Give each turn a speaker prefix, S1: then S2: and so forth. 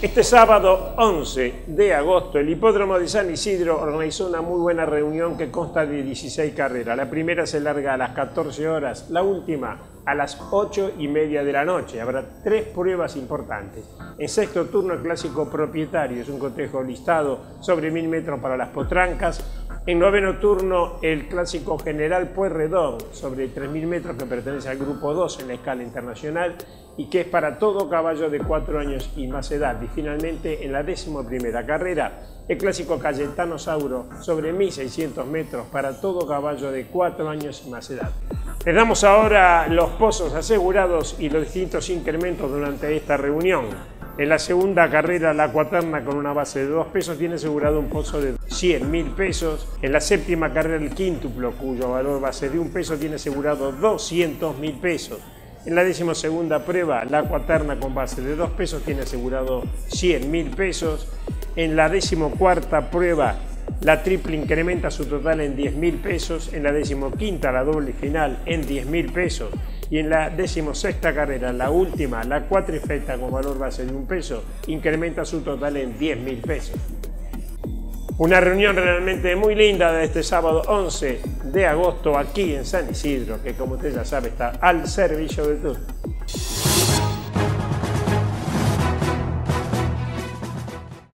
S1: Este sábado 11 de agosto, el Hipódromo de San Isidro organizó una muy buena reunión que consta de 16 carreras. La primera se larga a las 14 horas, la última a las 8:30 de la noche. Habrá 3 pruebas importantes. En sexto turno, el clásico propietario, es un cotejo listado sobre 1000 metros para las potrancas. En noveno turno, el clásico General Pueyrredón, sobre 3000 metros, que pertenece al grupo 2 en la escala internacional y que es para todo caballo de 4 años y más edad. Y finalmente, en la 11ª carrera, el clásico Cayetano Sauro, sobre 1600 metros, para todo caballo de 4 años y más edad. Les damos ahora los pozos asegurados y los distintos incrementos durante esta reunión. En la segunda carrera, la cuaterna con una base de 2 pesos tiene asegurado un pozo de 100.000 pesos. En la séptima carrera, el quíntuplo, cuyo valor base de 1 peso, tiene asegurado 200.000 pesos. En la 12ª prueba, la cuaterna con base de 2 pesos tiene asegurado 100.000 pesos. En la 14ª prueba, la triple incrementa su total en 10.000 pesos. En la 15ª, la doble final en 10.000 pesos. Y en la 16ª carrera, la última, la cuatrifecta con valor base de 1 peso, incrementa su total en 10.000 pesos. Una reunión realmente muy linda de este sábado 11 de agosto aquí en San Isidro, que como usted ya sabe está al servicio de todos.